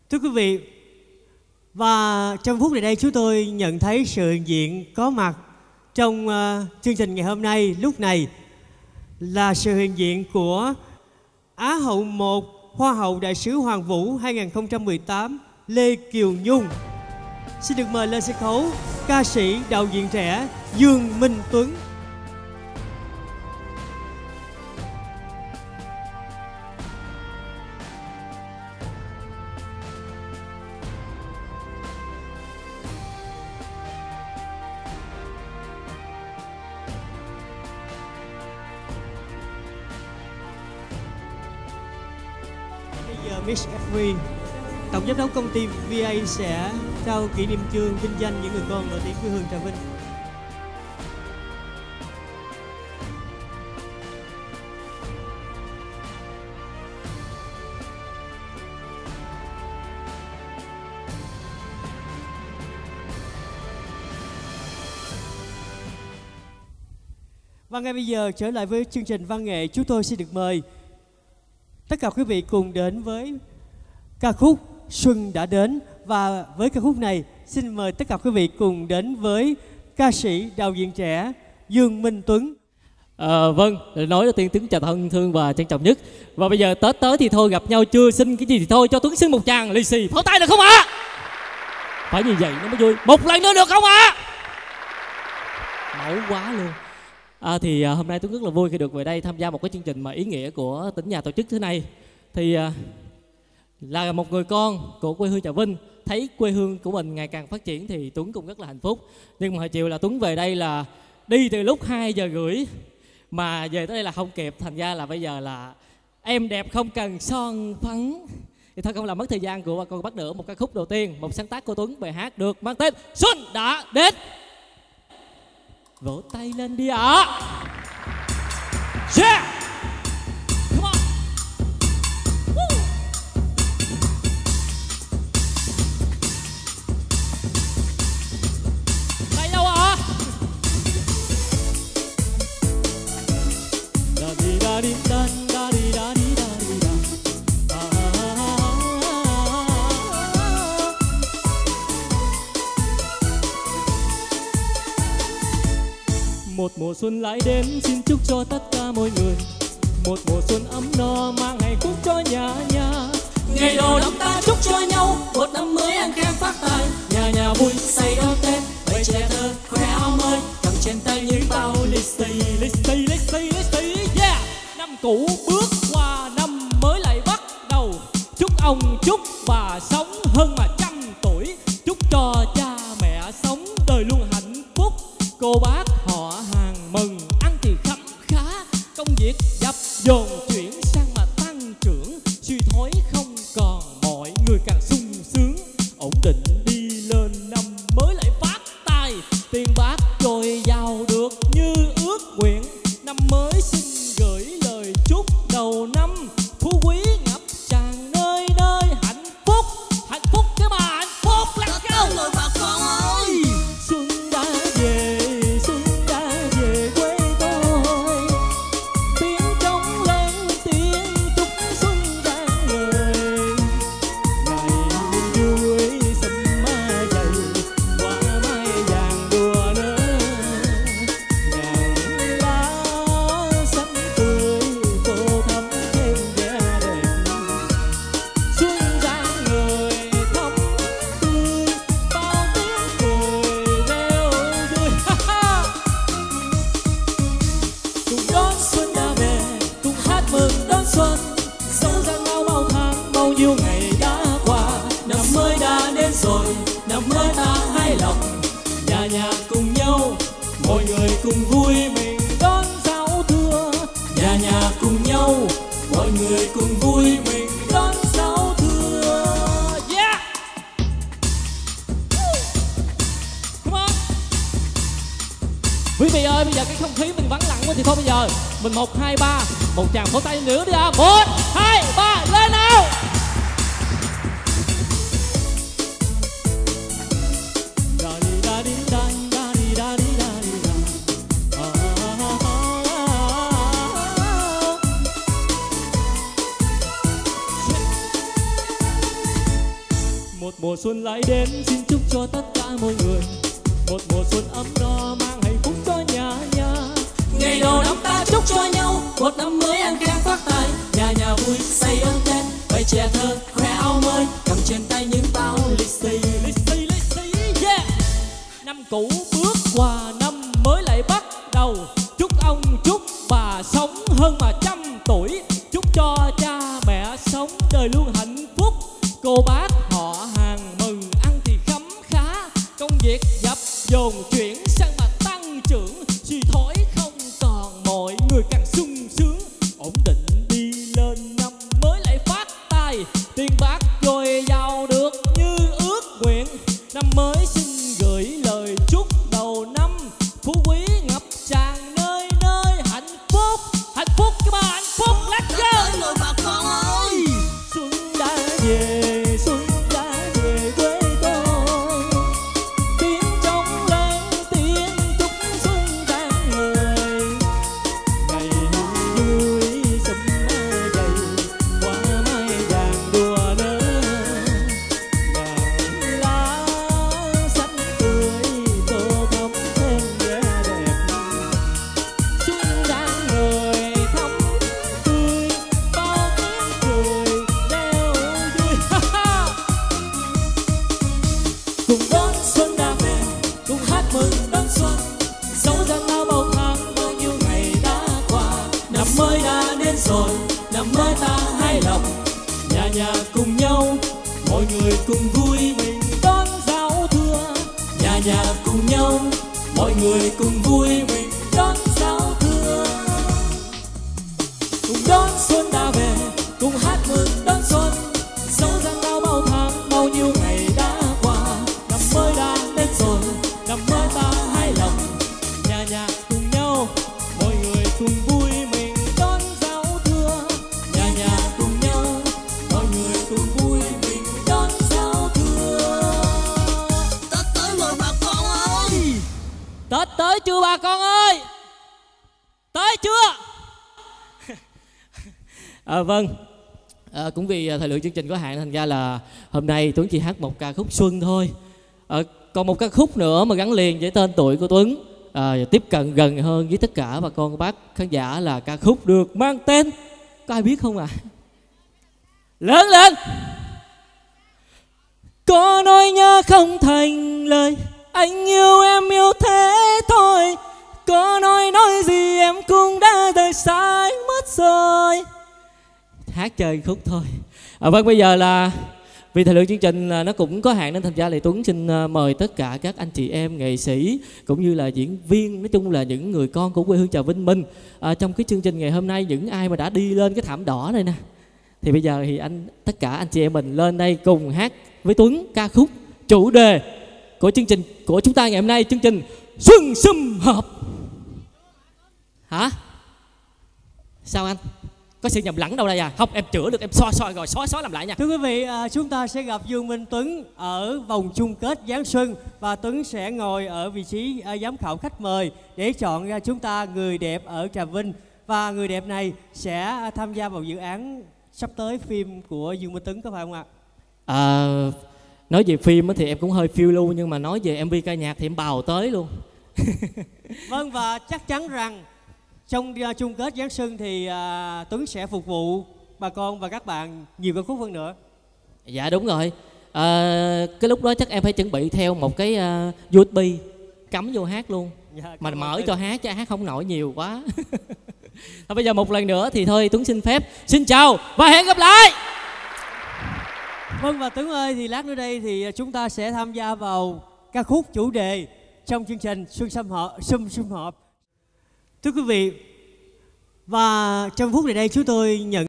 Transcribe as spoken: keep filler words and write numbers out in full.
Thưa quý vị, và trong phút này đây chúng tôi nhận thấy sự hiện diện có mặt trong uh, chương trình ngày hôm nay lúc này là sự hiện diện của Á hậu một Hoa hậu Đại sứ Hoàng vũ hai không một tám Lê Kiều Nhung. Xin được mời lên sân khấu ca sĩ đạo diễn trẻ Dương Minh Tuấn. Miss Every, tổng giám đốc công ty vê a sẽ trao kỷ niệm chương vinh danh những người con nổi tiếng quê hương Trà Vinh. Và ngay bây giờ trở lại với chương trình văn nghệ, chúng tôi xin được mời tất cả quý vị cùng đến với ca khúc Xuân đã đến. Và với ca khúc này xin mời tất cả quý vị cùng đến với ca sĩ đạo diễn trẻ Dương Minh Tuấn. À, vâng, nói đầu tiên tiếng chào thân thương và trân trọng nhất. Và bây giờ Tết tới thì thôi, gặp nhau chưa, xin cái gì thì thôi, cho Tuấn xin một tràng lì xì pháo tay được không ạ? À? Phải như vậy nó mới vui. Một lần nữa được không ạ? À? Mẫu quá luôn. À, thì à, hôm nay tôi rất là vui khi được về đây tham gia một cái chương trình mà ý nghĩa của tỉnh nhà tổ chức thế này. Thì à, là một người con của quê hương Trà Vinh, thấy quê hương của mình ngày càng phát triển thì Tuấn cũng rất là hạnh phúc. Nhưng mà hồi chiều là Tuấn về đây là đi từ lúc hai giờ rưỡi mà về tới đây là không kịp, thành ra là bây giờ là em đẹp không cần son phấn. Thì thôi không làm mất thời gian của con bắt nữa một ca khúc đầu tiên, một sáng tác của Tuấn, bài hát được mang tên Xuân đã đến. Vỗ tay lên đi ạ. Yeah. Come on. Woo. Tay đâu ạ? Da đi da đi da da đi da đi da đi da. Một mùa xuân lại đến, xin chúc cho tất cả mọi người một mùa xuân ấm no mang hạnh phúc cho nhà nhà. Ngày đầu năm ta chúc cho nhau một năm mới an khang phát tài, nhà nhà vui say đón Tết, bầy trẻ thơ khoe áo mới, cầm trên tay những bao lì xì lì xì lì xì lì xì. Yeah, năm cũ bước qua năm mới lại bắt đầu, chúc ông chúc bà sống hơn mà trăm tuổi, chúc cho cha mẹ sống đời luôn hạnh phúc, cô bác họ hàng mừng ăn thì khấm khá, công việc dập dồn chuyển sang mà tăng trưởng, suy thoái không còn, mọi người càng sung sướng, ổn định đi lên, năm mới lại phát tài, tiền bạc dồi dào được như ước nguyện, năm mới xin gửi lời chúc đầu năm phú quý ngập tràn nơi nơi, hạnh phúc hạnh phúc cái mà hạnh phúc let's go rồi bà con ơi. Xuân đã về, xuân đã về quê tôi, tiếng trống lên tiếng chúc xuân rạng ngời, ngày vui sum ma dày hoa mai vàng đùa nở, ngàn lá xanh tươi tô thắm thêm vẻ đẹp, xuân rạng ngời thắm tươi bao tiếng cười reo vui. Ha ha. Cùng đón xuân đã về, cùng hát mừng đón xuân, dẫu rằng bao bao tháng bao nhiêu ngày đã qua, năm mới đã đến rồi, năm mới ta hài lòng, nhà nhà cùng nhau, mọi người cùng vui mình đón giao thừa, nhà nhà cùng nhau, mọi người cùng vui mình đón giao thừa. Yeah. Woo. Come on. Quý vị ơi, bây giờ cái không khí mình vắng lặng quá thì thôi bây giờ mình một hai ba một tràng pháo tay nữa đi ạ. Một hai ba lên nào. Da đi da đi da da đi da đi da đi da. À, à, à, à, à. Một mùa xuân lại đến, xin chúc cho tất cả mọi người một mùa xuân ấm no mang hạnh phúc cho nhà nhà. Ngày đầu năm ta chúc cho nhau một năm mới an khang phát tài, nhà nhà vui say ơn tên, bày trẻ thơ khoe áo mới, cầm trên tay những bao lì xì lì xì lì xì. Yeah. Năm cũ bước qua năm mới lại bắt đầu, chúc ông chúc bà sống hơn mà trăm tuổi, chúc cho cha mẹ sống đời luôn hạnh phúc, cô bác họ hàng mừng ăn thì khấm khá, công việc dập dồn chuyển sang mà tăng trưởng, suy thoái không còn mọi người càng sung sướng, ổn định đi lên năm mới lại phát tài, tiền bạc dồi dào được như ước nguyện. Năm mới xin gửi lời chúc đầu năm phú quý ngập tràn nơi nơi, hạnh phúc hạnh phúc các bạn, hạnh phúc. Let's go rồi bà con ơi. Xuân đã về, xuân đã về quê tôi, tiếng trong lên tiếng chúc xuân đang người, ngày vui sum mai dày qua mai vàng đùa nở, ngàn lá xanh tươi tô thắm thêm vẻ đẹp. Xuân đang người thắm tươi bao tiếng cười reo vui. Cùng đón xuân đã về, cùng hát mừng đón xuân, dẫu gian lao bao tháng bao nhiêu ngày đã qua, năm mới đã đến rồi, năm mới ta hài lòng, nhà nhà cùng nhau, mọi người cùng vui mình đón giao thừa, nhà nhà cùng nhau, mọi người cùng vui mình đón giao thừa. Cùng đón xuân đã về, cùng hát mừng đón xuân, dẫu gian lao bao tháng bao nhiêu ngày đã qua, năm mới đã đến rồi, năm mới ta hài lòng, nhà nhà cùng nhau, mọi người cùng vui mình đón giao thừa, nhà nhà cùng nhau, mọi người cùng vui mình đón giao thừa. Tết tới rồi bà con ơi. Tết tới chưa bà con ơi? Tới chưa? À, vâng, à, cũng vì thời lượng chương trình có hạn thành ra là hôm nay Tuấn chỉ hát một ca khúc xuân thôi. À, còn một ca khúc nữa mà gắn liền với tên tuổi của Tuấn, à, tiếp cận gần hơn với tất cả bà con bác khán giả, là ca khúc được mang tên, có ai biết không ạ? À? Lớn lên! Có nói nhớ không thành lời, anh yêu em yêu thế thôi, có nói nói gì em cũng đã rời xa mất rồi. Hát chơi khúc thôi. À, vâng, bây giờ là vì thời lượng chương trình là nó cũng có hạn nên thành ra là Tuấn xin mời tất cả các anh chị em nghệ sĩ cũng như là diễn viên, nói chung là những người con của quê hương Trà Vinh mình, à, trong cái chương trình ngày hôm nay, những ai mà đã đi lên cái thảm đỏ đây nè, thì bây giờ thì anh tất cả anh chị em mình lên đây cùng hát với Tuấn ca khúc chủ đề của chương trình của chúng ta ngày hôm nay, chương trình Xuân Sum Họp. Hả? Sao anh? Có sự nhầm lẫn đâu đây à? Không, em chữa được, em soi soi rồi, xóa xóa làm lại nha. Thưa quý vị, à, chúng ta sẽ gặp Dương Minh Tuấn ở vòng chung kết Giáng Xuân, và Tuấn sẽ ngồi ở vị trí à, giám khảo khách mời để chọn ra chúng ta người đẹp ở Trà Vinh, và người đẹp này sẽ tham gia vào dự án sắp tới phim của Dương Minh Tuấn, có phải không ạ? À, nói về phim thì em cũng hơi phiêu lưu, nhưng mà nói về em vê ca nhạc thì em bào tới luôn. Vâng, và chắc chắn rằng trong uh, chung kết Giáng Xuân thì uh, Tuấn sẽ phục vụ bà con và các bạn nhiều ca khúc hơn nữa. Dạ đúng rồi. À, cái lúc đó chắc em phải chuẩn bị theo một cái uh, u ét bê cắm vô hát luôn. Dạ, mà mở cho hát chứ hát không nổi nhiều quá. Thôi bây giờ một lần nữa thì thôi Tuấn xin phép xin chào và hẹn gặp lại. Vâng, và Tuấn ơi, thì lát nữa đây thì chúng ta sẽ tham gia vào ca khúc chủ đề trong chương trình Xuân Sum Họp. Sum Sum Họp. Thưa quý vị, và trong phút này đây chúng tôi nhận